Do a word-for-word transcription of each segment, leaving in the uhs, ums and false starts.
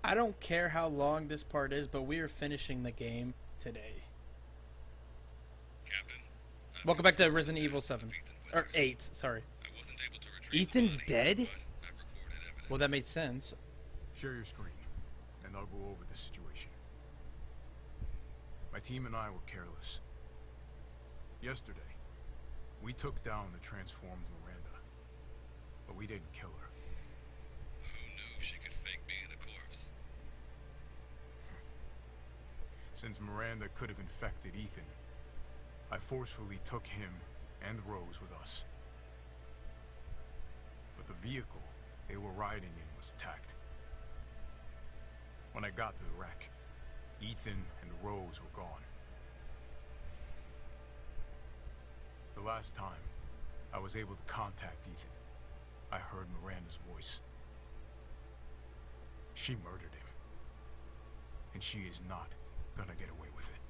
I don't care how long this part is, but we are finishing the game today. Captain, welcome back to Resident Evil seven. Or eight, sorry. I wasn't able to retrieve Ethan's the body, dead? but I've recorded evidence. Well, that made sense. Share your screen, and I'll go over the situation. My team and I were careless. Yesterday, we took down the transformed Miranda, but we didn't kill her. Who knew she could fake being a corpse? Since Miranda could have infected Ethan, I forcefully took him and Rose with us. But the vehicle they were riding in was attacked. When I got to the wreck, Ethan and Rose were gone. The last time I was able to contact Ethan, I heard Miranda's voice. She murdered him, and she is not gonna get away with it.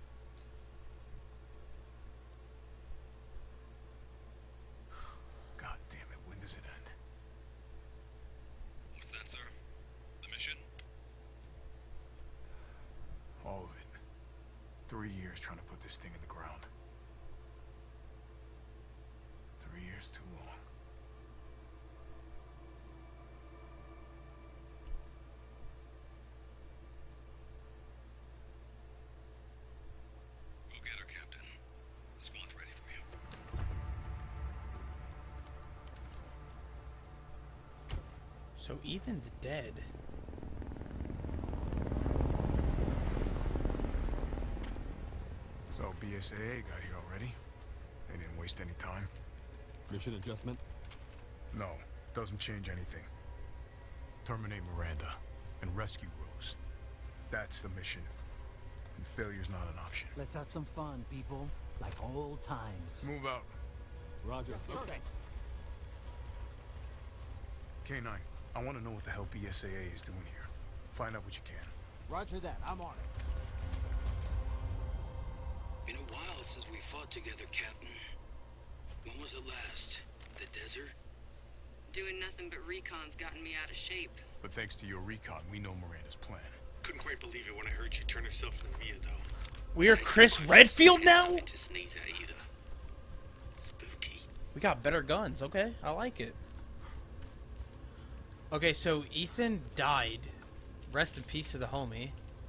God damn it, when does it end? What's that, sir? The mission? All of it. Three years trying to put this thing in the ground. Three years too long. We'll get her, Captain. The squad's ready for you. So Ethan's dead. So B S A A got here already? They didn't waste any time? Mission adjustment? No, doesn't change anything. Terminate Miranda and rescue Rose. That's the mission. And failure's not an option. Let's have some fun, people. Like old times. Move out. Roger. Okay. K nine, I want to know what the hell B S A A is doing here. Find out what you can. Roger that. I'm on it. Been a while since we fought together, Captain. When was it last? The desert? Doing nothing but recon's gotten me out of shape. But thanks to your recon, we know Miranda's plan. Couldn't quite believe it when I heard she turned herself into Mia, though. We are Chris Redfield now? Nothing to sneeze at either. Spooky. We got better guns, okay? I like it. Okay, so Ethan died. Rest in peace to the homie.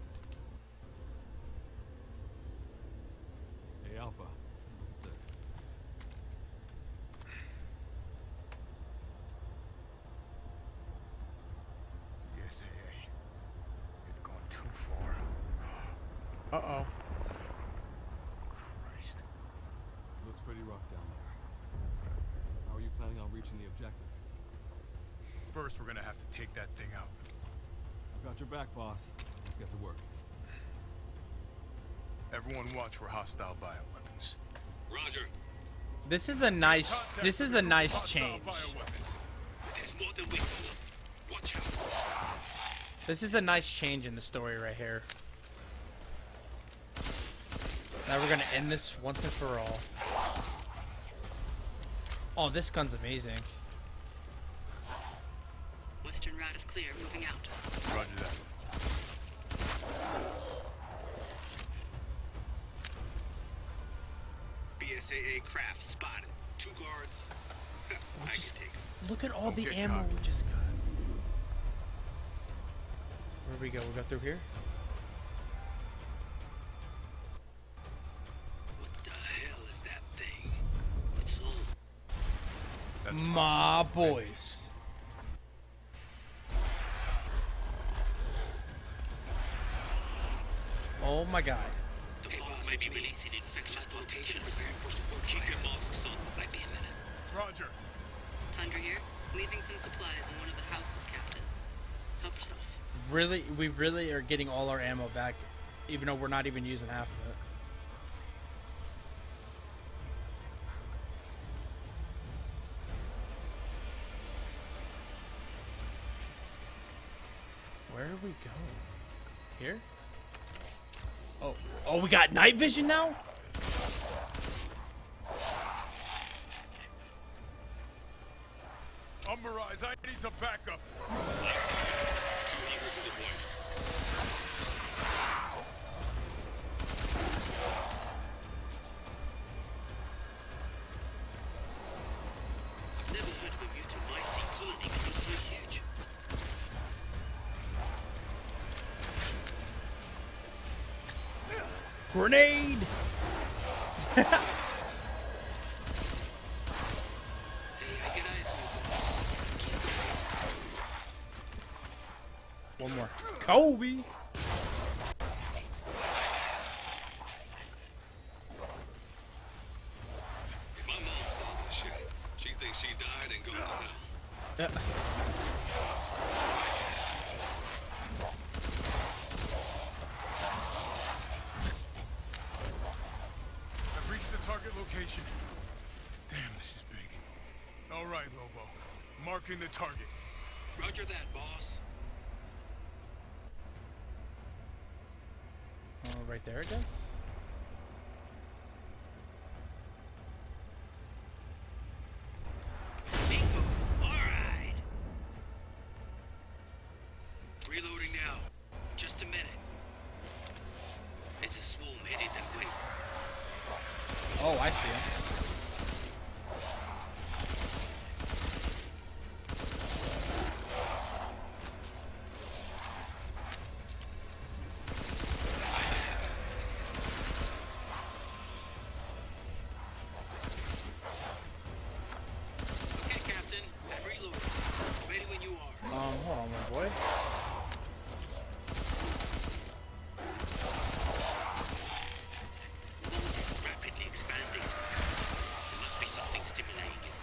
Hey, Alpha. Look at this. B S A A. They've gone too far. Uh-oh. Christ. Looks pretty rough down there. How are you planning on reaching the objective? First, we're gonna have to take that thing out. I've got your back, boss. Let's get to work. Everyone watch for hostile bioweapons. Roger. This is a nice this is a nice Hostile change. bioweapons. There's more than we thought. Watch out. This is a nice change in the story right here. Now we're gonna end this once and for all. Oh, this gun's amazing. Western route is clear. Moving out. Roger that. B S A A craft spotted. Two guards. I can take them. Look at all Don't the get ammo cocky. we just got. Where we go? We go through here? What the hell is that thing? It's old. That's My boys. Oh my god. The boss might be releasing infectious mutations. Keep your masks on. Might be a minute. Roger. Tundra here. Leaving some supplies in one of the houses, Captain. Help yourself. Really, we really are getting all our ammo back, even though we're not even using half of it. Where do we go? Here? Oh, oh, we got night vision now? I'm Mirage. I need some backup. two hundred to the yet. I've never heard of a Mutomycete colony growing so huge. Grenade! Hey, I get eyes on you, boss. Keep going. One more. Kobe! My mom saw this shit. She thinks she died and gone to hell. Yeah. I've reached the target location. Damn, this is big. All right, Lobo. Marking the target. Roger that, boss. Oh, right there it does. Bingo! Alright! Reloading now. Just a minute. There's a swarm headed that way. Oh, I see him. Okay, Captain. I'm reloading. Ready when you are. Um, hold on, my boy. The world is rapidly expanding. There must be something stimulating it.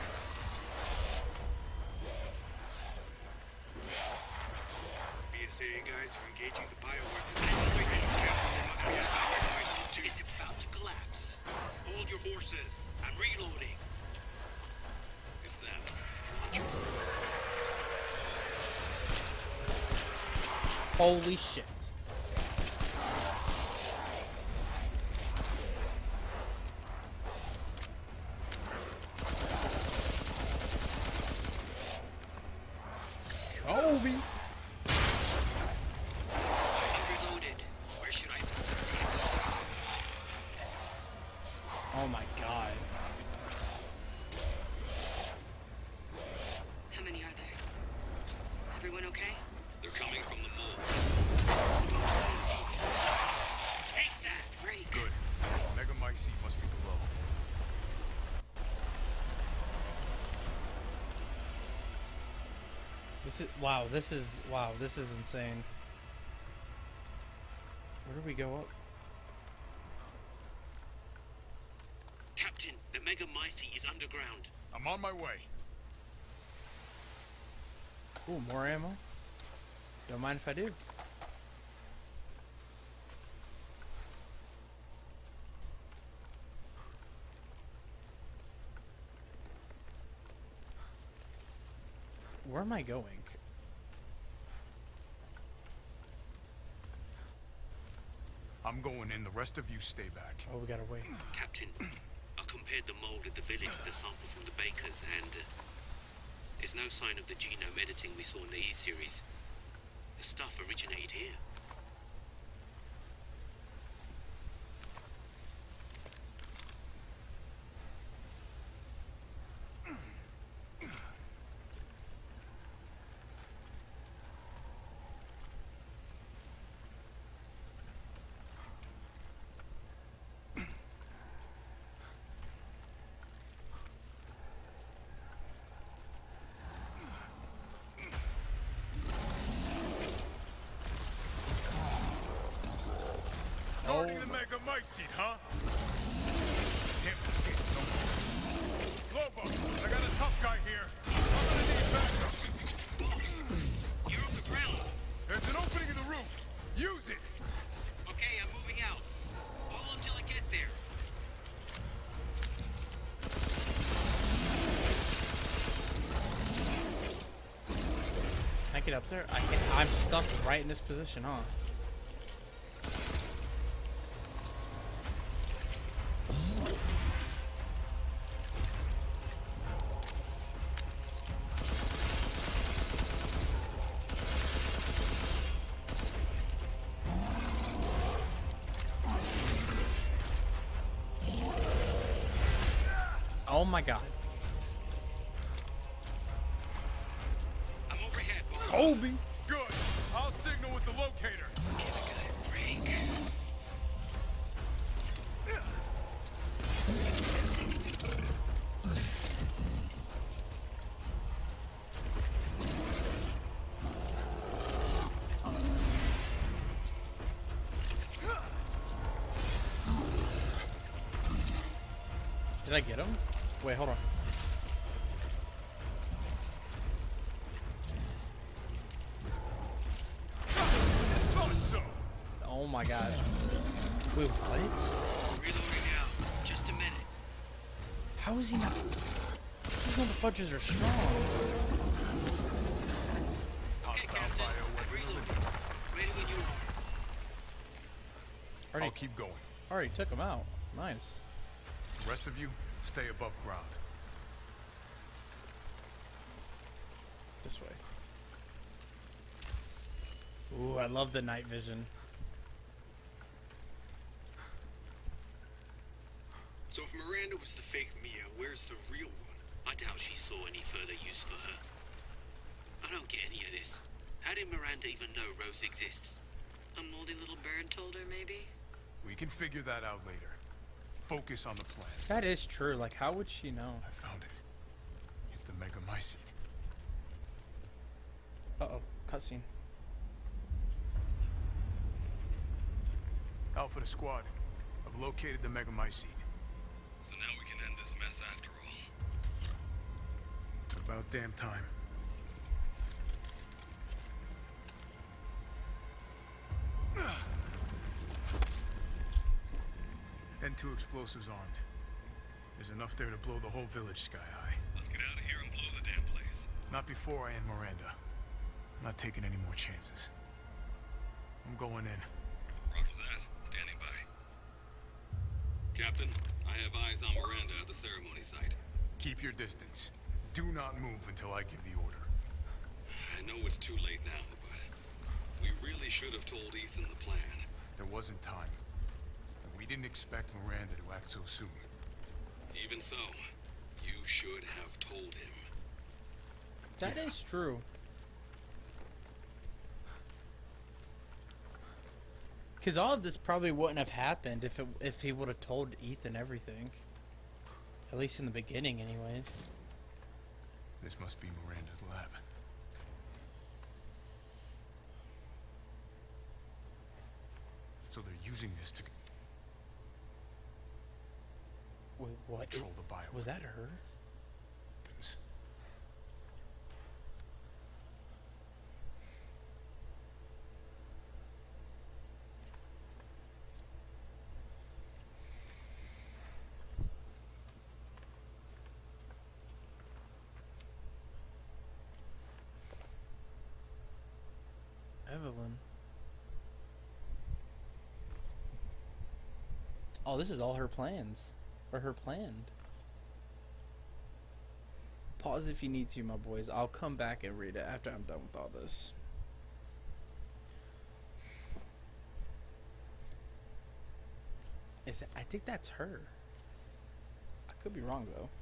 B S A guys are engaging the bioweapon. I know where it is, Captain. There must be a bioweapon. It's about to collapse. Hold your horses. I'm reloading. It's them. Watch your horses. Holy shit. Kobe! I'm reloaded. Where should I put them next? Oh my god. How many are there? Everyone okay? They're coming from the mall. Take that! Break. Good. Megamycete must be below. This is wow, this is wow, this is insane. Where do we go up? Captain, the Megamycete is underground. I'm on my way. Ooh, more ammo. Don't mind if I do. Where am I going? I'm going in. The rest of you stay back. Oh, we gotta wait. Captain, I compared the mold at the village with the sample from the bakers, and uh, there's no sign of the genome editing we saw in the E-series. The stuff originated here. Guarding the Megamycete, huh? Damn, damn, no. Lobo, I got a tough guy here. I'm gonna need backup. Boss, you're on the ground. There's an opening in the roof. Use it. Okay, I'm moving out. Hold on till I get there. Can I get up there? I can't. I'm stuck right in this position, huh? Oh my god. I'm overhead, boss. Kobe. Good. I'll signal with the locator. Give a guy a break. Did I get him? Wait, hold on. Thought so. Oh my god. Wait, what? Reloading now. Just a minute. How is he not? These motherfuckers are strong. Okay, Hostile Captain. bio I'm weapon reloading. delivered. Ready when you are. Already, I'll keep going. already took him out. Nice. The rest of you, stay above ground. This way. Ooh, I love the night vision. So if Miranda was the fake Mia, where's the real one? I doubt she saw any further use for her. I don't get any of this. How did Miranda even know Rose exists? A moldy little bird told her, maybe? We can figure that out later. Focus on the plan. That is true. Like, how would she know? I found it. It's the Megamycete. Uh-oh. Cutscene. Alpha to squad. I've located the Megamycete. So now we can end this mess after all. About damn time. N two explosives armed. There's enough there to blow the whole village sky high. Let's get out of here and blow the damn place. Not before I end Miranda. I'm not taking any more chances. I'm going in. Roger that. Standing by. Captain, I have eyes on Miranda at the ceremony site. Keep your distance. Do not move until I give the order. I know it's too late now, but we really should have told Ethan the plan. There wasn't time. And we didn't expect Miranda to act so soon. Even so, you should have told him. That is true. Because all of this probably wouldn't have happened if it, if he would have told Ethan everything. At least in the beginning, anyways. This must be Miranda's lab. So they're using this to Wait, what? control the bio. Was that her? weapons. Evelyn. Oh, this is all her plans. Or her planned. Pause if you need to, my boys. I'll come back and read it after I'm done with all this. Is it, I think that's her. I could be wrong, though.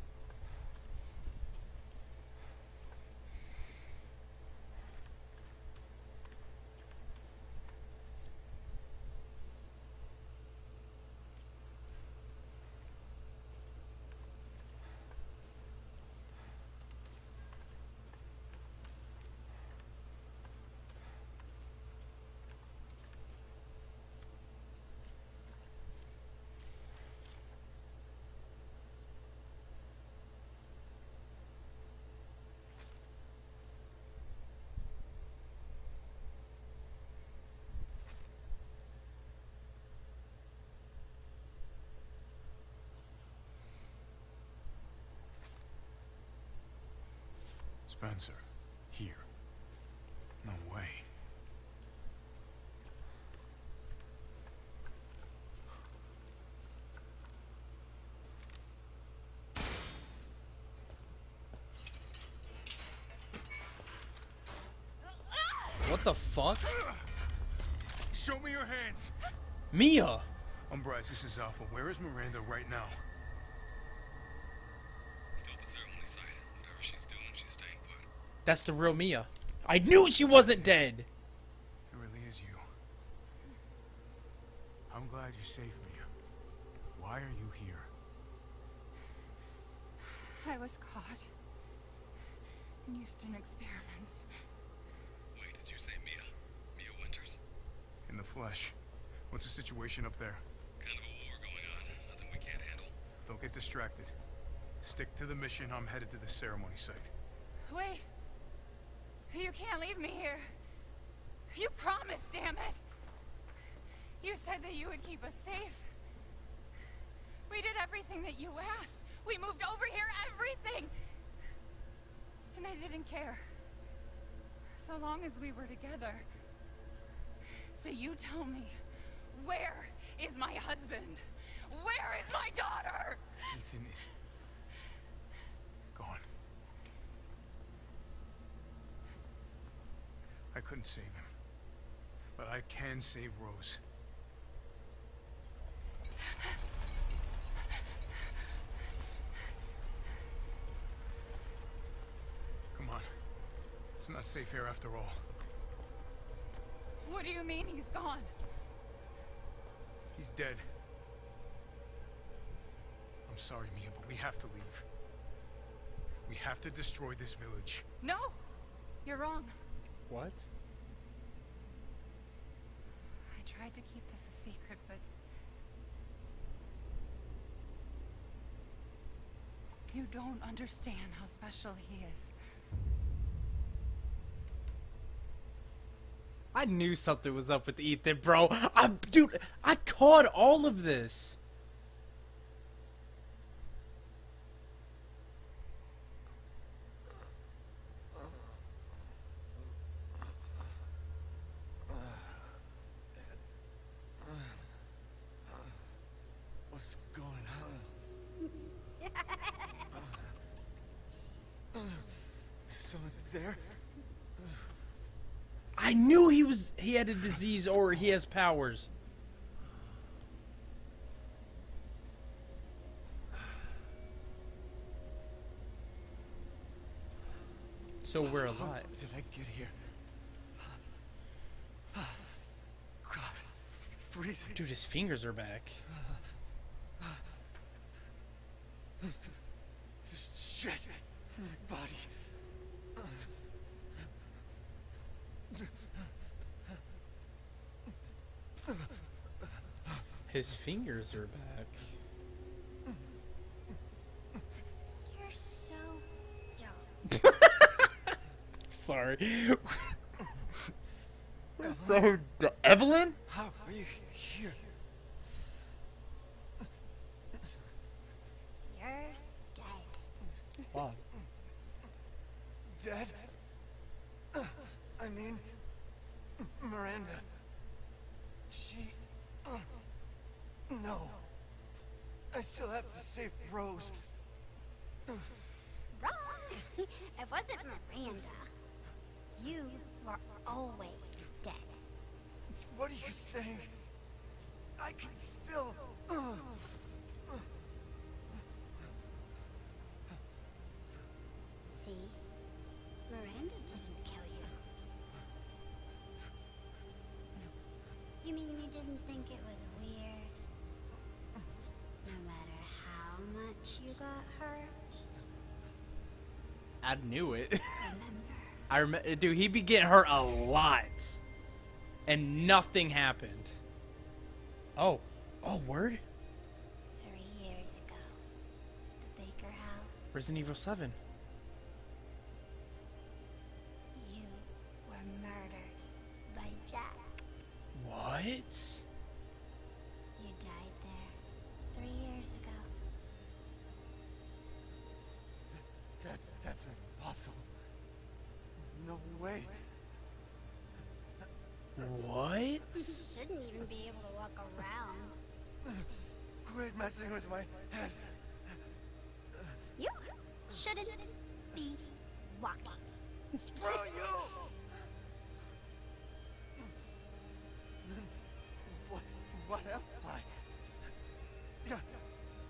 Spencer, here. No way. What the fuck? Show me your hands! Mia! I'm Bryce, this is Alpha. Where is Miranda right now? That's the real Mia. I knew she wasn't dead. It really is you. I'm glad you're safe, Mia. Why are you here? I was caught in Houston experiments. Wait, did you say Mia? Mia Winters? In the flesh. What's the situation up there? Kind of a war going on. Nothing we can't handle. Don't get distracted. Stick to the mission. I'm headed to the ceremony site. Wait. You can't leave me here. You promised, damn it. You said that you would keep us safe. We did everything that you asked. We moved over here, everything. And I didn't care. So long as we were together. So you tell me, where is my husband? Where is my daughter? Ethan is... gone. I couldn't save him. But I can save Rose. Come on. It's not safe here after all. What do you mean he's gone? He's dead. I'm sorry, Mia, but we have to leave. We have to destroy this village. No! You're wrong. What? I tried to keep this a secret, but... you don't understand how special he is. I knew something was up with Ethan, bro. I, dude, I caught all of this. What's going on? Someone there? I knew he was he had a disease or he has powers. So we're alive. How did I get here? God, freezing. Dude, his fingers are back. This shit in my body. His fingers are back. You're so dumb. Sorry. We're so du- Evelyn? How are you here? You're dead. Wow. Dead? I mean, Miranda. She... Uh, no. I still have to save Rose. Wrong. It wasn't Miranda. You were always dead. What are you saying? I can still... Uh, See? Miranda didn't kill you. You mean you didn't think it was weird? No matter how much you got hurt? I knew it. Remember. I remember, dude, he be getting hurt a lot. And nothing happened. Oh. Oh, word? Three years ago. The Baker house. Resident Evil seven. You were murdered by Jack. What? You died there three years ago. that's... that's impossible. No way. What? You shouldn't even be able to walk around. Quit messing with my head. You shouldn't be walking. Screw you! What, what am I?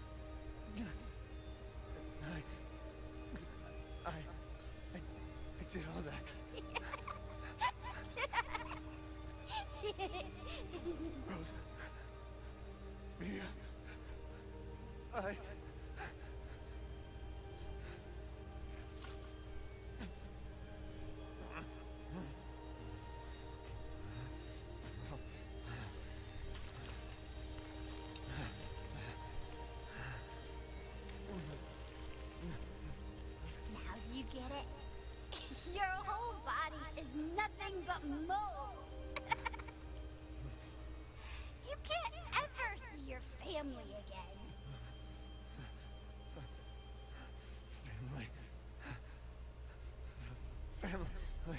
I, I, I, I did all that. Rose. Mia. I... Now do you get it? Your whole body is nothing but mold. You can't ever see your family again. Family. Family.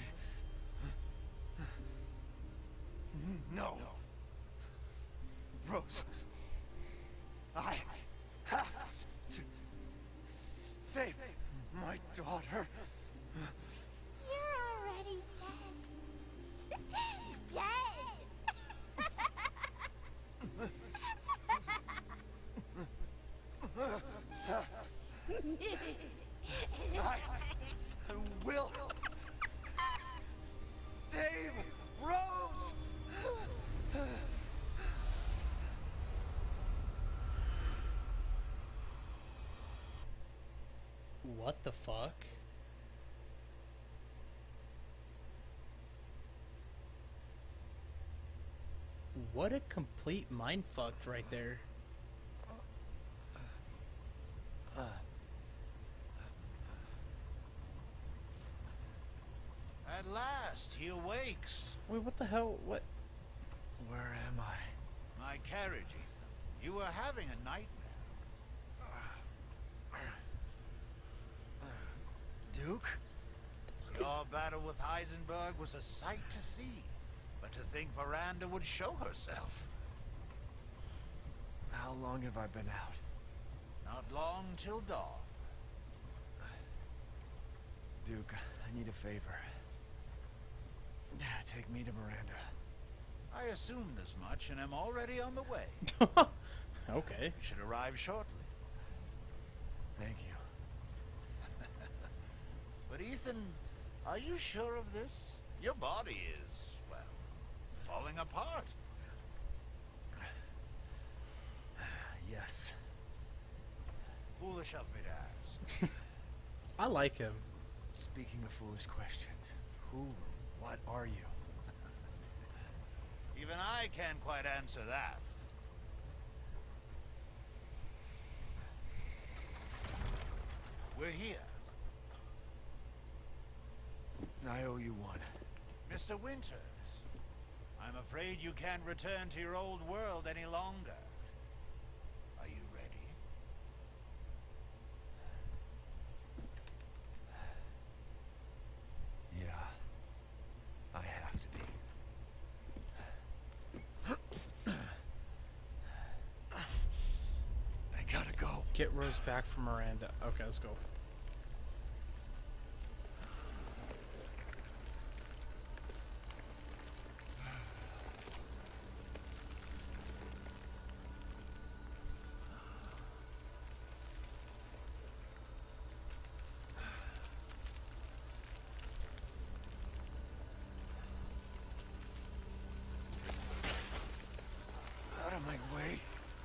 No. Rose. I have to save my daughter. You're already dead. Dead. I will save Rose. What the fuck? What a complete mindfuck right there. At last, he awakes. Wait, what the hell? What? Where am I? My carriage, Ethan. You were having a nightmare. Duke? Your battle with Heisenberg was a sight to see. But to think Miranda would show herself. How long have I been out? Not long till dawn. Duke, I need a favor. Take me to Miranda. I assumed as much and am already on the way. Okay. You should arrive shortly. Thank you. But Ethan, are you sure of this? Your body is, well, falling apart. Yes. Foolish of me to ask. I like him. Speaking of foolish questions, who, what are you? Even I can't quite answer that. We're here. I owe you one. Mister Winters, I'm afraid you can't return to your old world any longer. Are you ready? Yeah. I have to be. I gotta go. Get Rose back from Miranda. Okay, let's go. Out of my way.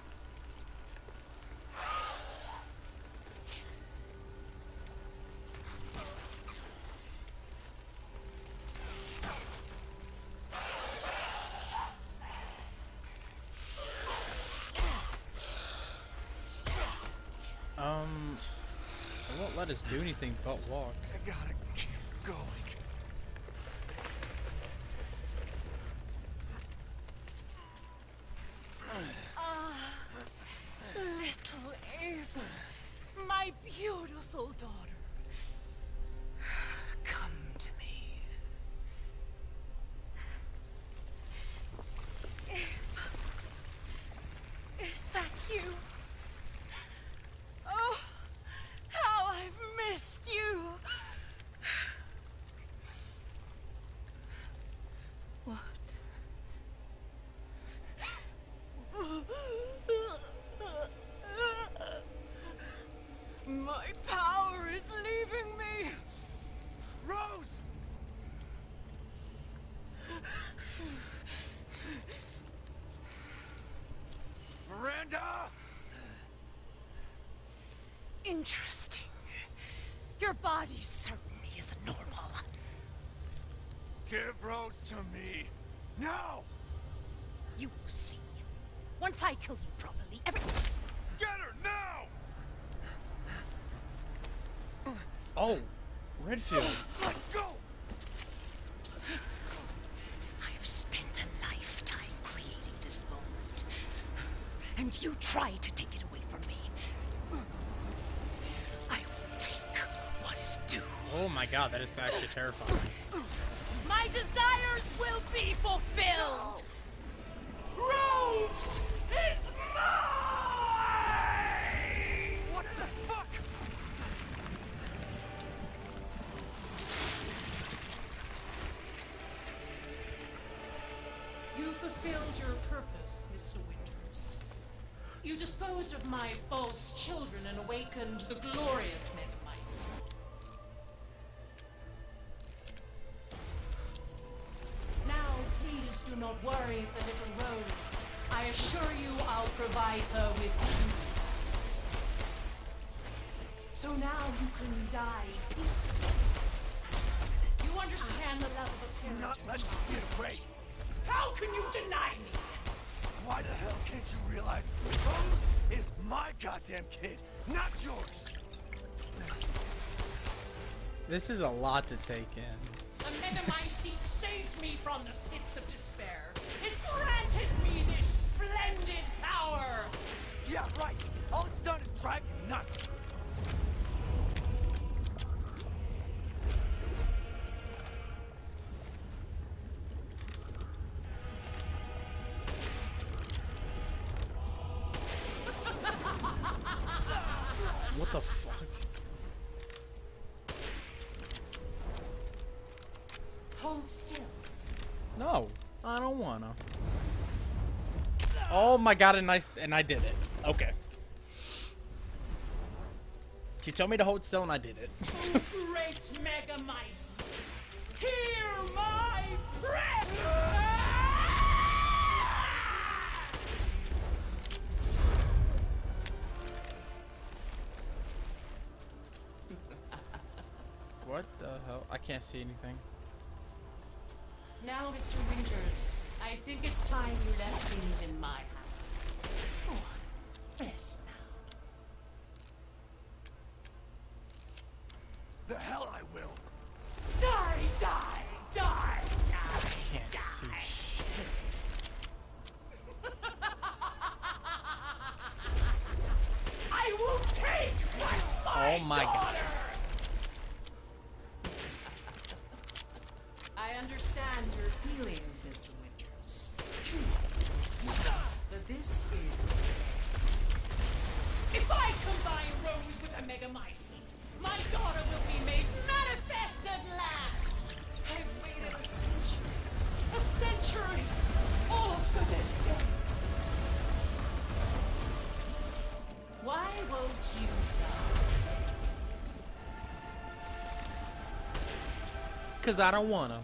Um, I won't let us do anything but walk. I gotta keep going. Ah, little Ava, my beautiful daughter. Come to me. Ava, is that you? Oh, how I've missed you. Interesting. Your body certainly isn't normal. Give Rose to me. Now! You will see. Once I kill you properly, every- Get her now! Oh, Redfield. Let go! I've spent a lifetime creating this moment. And you try to take it away from me. I will take what is due. Oh my god, that is actually terrifying. My desires will be fulfilled! Rose is mine! What the fuck? You fulfilled your purpose, Mister Winters. You disposed of my false children and awakened the glorious Megamice. Now, please do not worry for little Rose. I assure you I'll provide her with tools. So now you can die peacefully. You understand the love of a parent. Not let me get away. How can you deny me? Why the hell can't you realize Rose is my goddamn kid, not yours? This is a lot to take in. The Megamycete saved me from the pits of despair. It granted me this splendid power. Yeah, right. All it's done is drive you nuts. What the fuck? Hold still. No, I don't wanna. Oh my god, and I, and I did it. Okay. She told me to hold still and I did it. Oh, great Megamycete, hear my prayer! What the hell? I can't see anything. Now, Mister Winters, I think it's time you left things in my hands. Go on, rest now. The hell I will. Die, die, die, die, Can't die. see shit. I will take what my Oh my god. daughter. I understand your feelings, Mister Winters. True. But this is... If I combine Rose with a Megamycete, my daughter will be made manifest at last! I've waited a century, a century, all for this day. Why won't you die? Cause I don't wanna.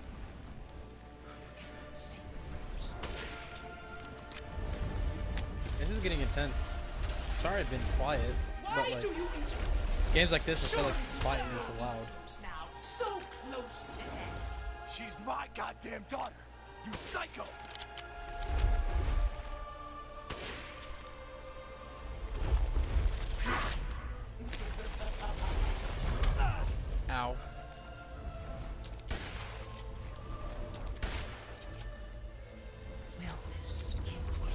This is getting intense. Sorry I've been quiet, Why but like do you interfere? games like this, I feel like quiet is allowed. Now, so close to death. She's my goddamn daughter. You psycho. Ow. Will this kill you?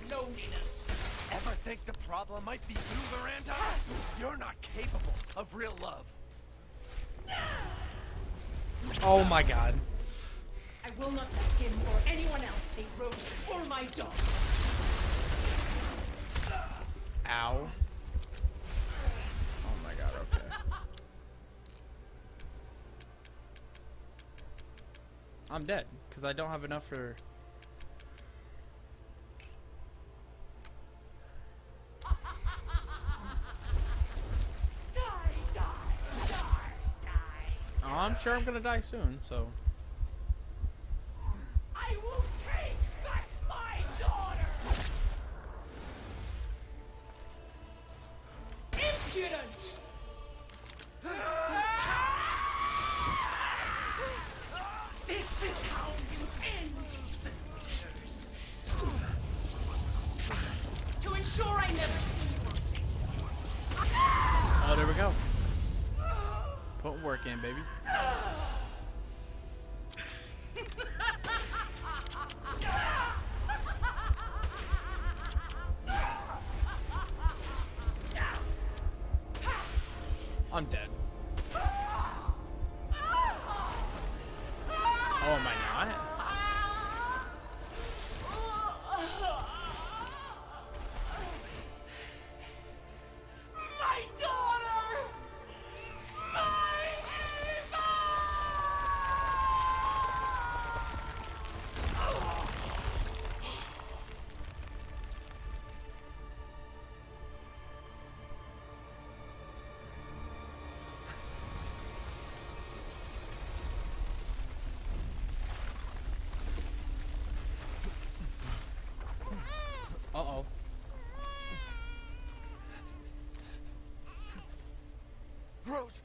loneliness. Ever think the problem might be you, Miranda? You're not capable of real love. Oh my god. I will not let him or anyone else take Rose or my dog. Ow. Oh my god, okay. I'm dead, because I don't have enough for... Die, die, die, die. Oh, I'm sure I'm gonna die soon, so... I will take back my daughter! Impudent! This is how you end, Ethan Winters. To ensure I never see your face again. Oh, there we go. Put work in, baby. I'm dead. Oh, am I not? My daughter! My Eva! Uh-oh. Rose!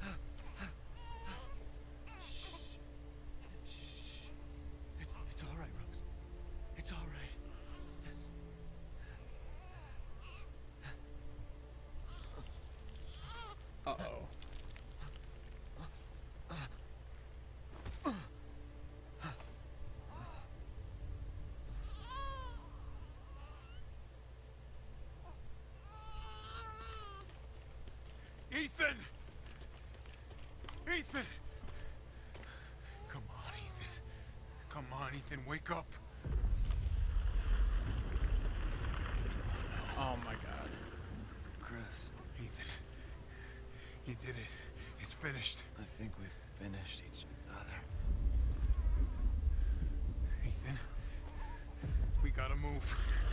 Shh. Shh. It's, it's all right, Rose. It's all right. Uh-oh. Ethan! Ethan! Come on, Ethan. Come on, Ethan, wake up. Oh my god. Chris, Ethan, you did it. It's finished. I think we've finished each other. Ethan, we gotta move.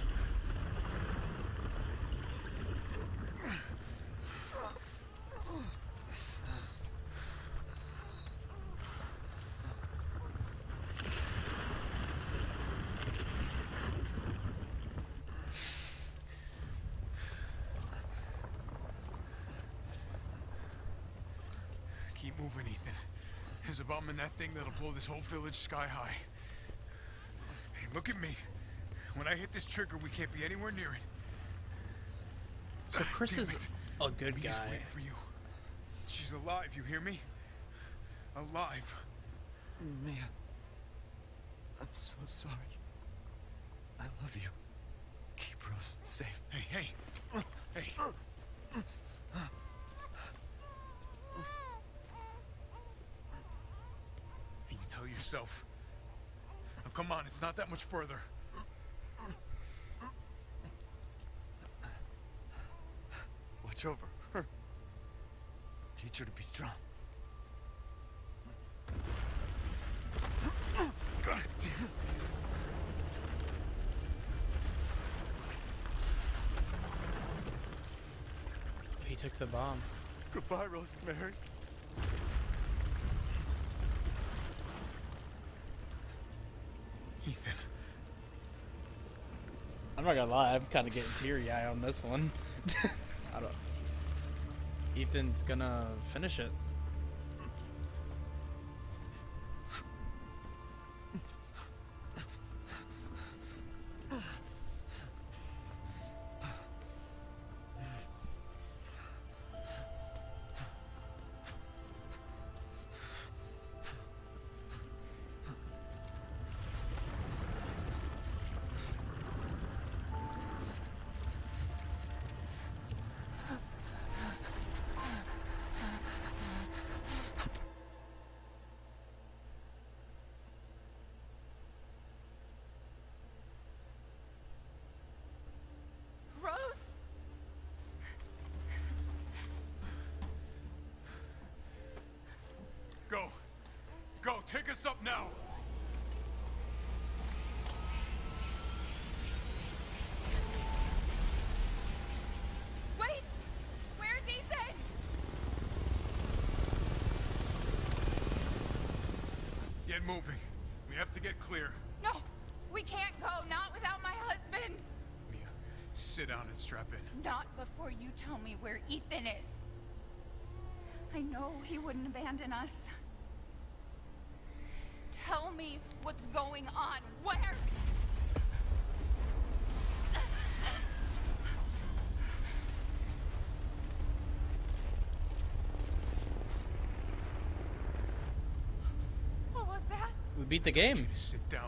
Keep moving, Ethan. There's a bomb in that thing that'll blow this whole village sky high. Hey, look at me. When I hit this trigger, we can't be anywhere near it. So Chris Damn is it. a good Mia's guy. waiting for you. She's alive, you hear me? Alive. Mia, I'm so sorry. I love you. Keep Rose safe. Hey, hey. Hey. And you tell yourself. Now, come on, it's not that much further. Watch over her. Teach her to be strong. God damn it. He took the bomb. Goodbye, Rosemary. Ethan. I'm not gonna lie, I'm kind of getting teary-eyed on this one. I don't. Ethan's gonna finish it. take us up now! Wait! Where's Ethan? Get moving. We have to get clear. No! We can't go, not without my husband! Mia, sit down and strap in. Not before you tell me where Ethan is. I know he wouldn't abandon us. Tell me what's going on. Where? What was that? We beat the game. Sit down.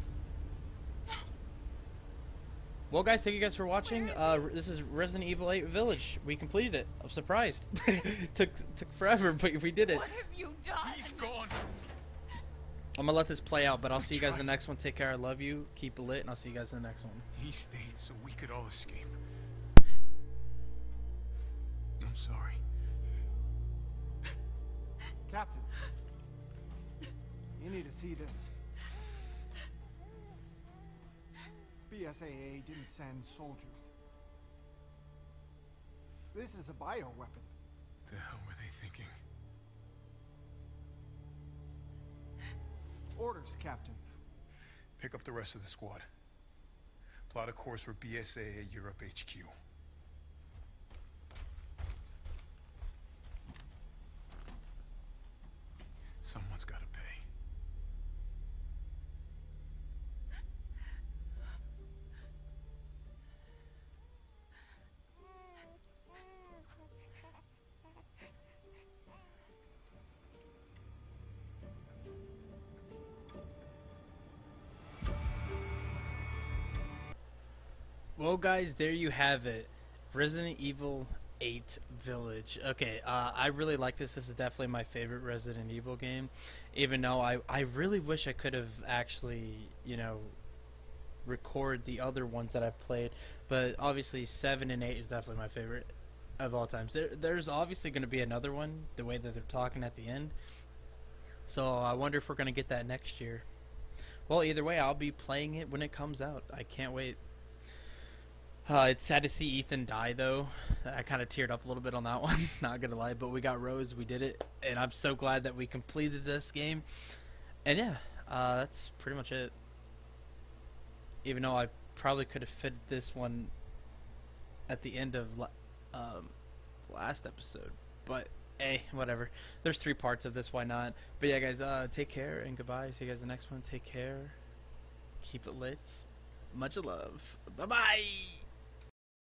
Well, guys, thank you guys for watching. Uh, this is Resident Evil eight Village. We completed it. I'm surprised. took took forever, but we did it. What have you done? He's gone. I'm gonna let this play out, but I'll see you guys in the next one. Take care. I love you. Keep it lit, and I'll see you guys in the next one. He stayed so we could all escape. I'm sorry. Captain, you need to see this. B S A A didn't send soldiers. This is a bioweapon. The hell were they thinking? Orders, Captain. Pick up the rest of the squad. Plot a course for B S A A Europe H Q. Someone's got to pay. Well, guys, there you have it. Resident Evil eight Village. Okay, uh, I really like this. This is definitely my favorite Resident Evil game. Even though I, I really wish I could have actually, you know, record the other ones that I've played. But obviously, seven and eight is definitely my favorite of all times. There, there's obviously going to be another one, the way that they're talking at the end. So I wonder if we're going to get that next year. Well, either way, I'll be playing it when it comes out. I can't wait. Uh, it's sad to see Ethan die, though. I kind of teared up a little bit on that one, not gonna lie. But we got Rose, we did it, and I'm so glad that we completed this game. And yeah, uh, that's pretty much it. Even though I probably could have fit this one at the end of um, last episode, but hey, whatever. There's three parts of this, why not? But yeah, guys, uh, take care and goodbye. See you guys in the next one. Take care. Keep it lit. Much love. Bye bye.